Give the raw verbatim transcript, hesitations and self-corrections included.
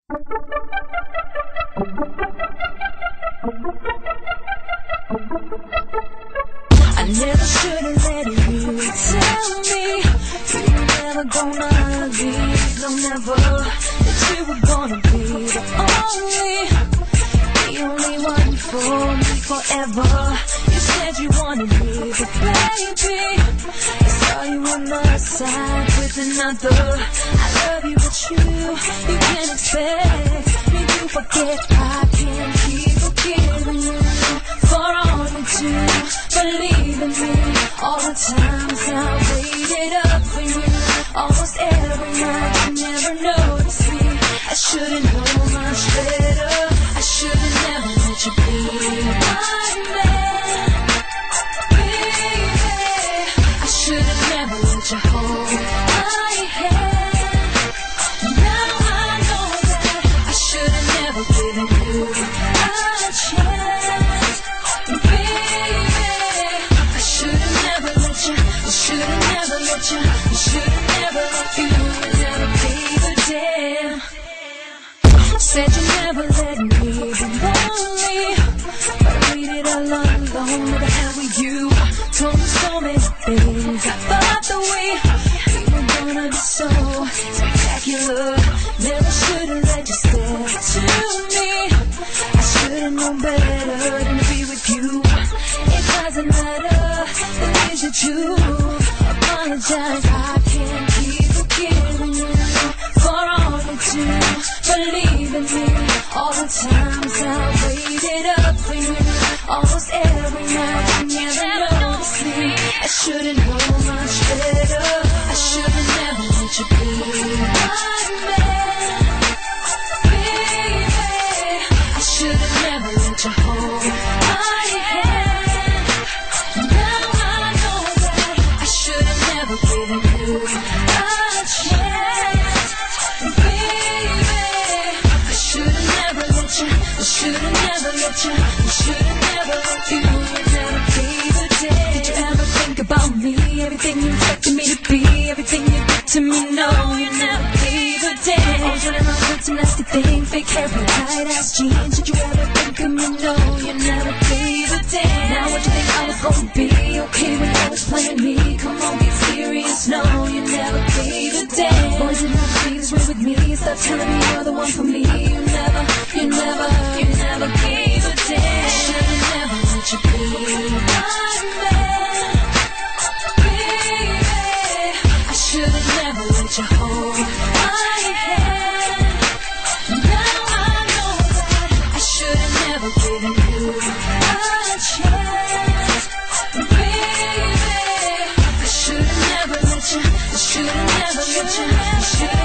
I never should've let you tell me you were never gonna leave. No, never. That you were gonna be the only, the only one for me forever. You said you wanted me, but baby, I saw you on the side with another. I love you, but you, you can't expect me to forget. I can't keep forgiving you for all you do. Believe in me, all the times I waited up for you. Almost every night, you never noticed me. I should've known much better. I should've never let you be my man, baby. I should've never let you hold my hand. Now I know that I should've never given you a chance, baby. I should've never let you, I should've never let you, I should've never let you, never gave a damn. Said you never let me be lonely, but I waited all alone. Where the hell were you? Told me so many things. I thought that we, we were gonna be so spectacular. Never should've let you step to me. I should've known better than to be with you. It doesn't matter the things that you apologize. I can't keep forgiving you for all you do. Believe in me, all the times I waited up for you. Almost every night, you never noticed me. I should've known much better. I should've never let you be my man, baby. I should've never let you hold my hand. Now I know that I should've never given you a chance, baby. I should've never let you, I should've never let you, I should've never let you, never gave a damn. Did you ever think about me? Everything you expected me to be, everything you did to me, no, you never gave a damn. Always running around with some nasty thing, fake hair, and tight-ass jeans. Did you ever think of me? No, you never gave a damn. Now what you think I was gonna be? Okay, when you was playing me, come on, get serious. No, you never gave a damn. Boys, you never be this way with me. Stop telling me you're the one for me. You never, you never, you never gave a damn. I should've never let you be my man, baby. I should've never let you hold my hand. Now I know that I should've never given you a chance, baby. I should've never let you, I should've never let you, I should've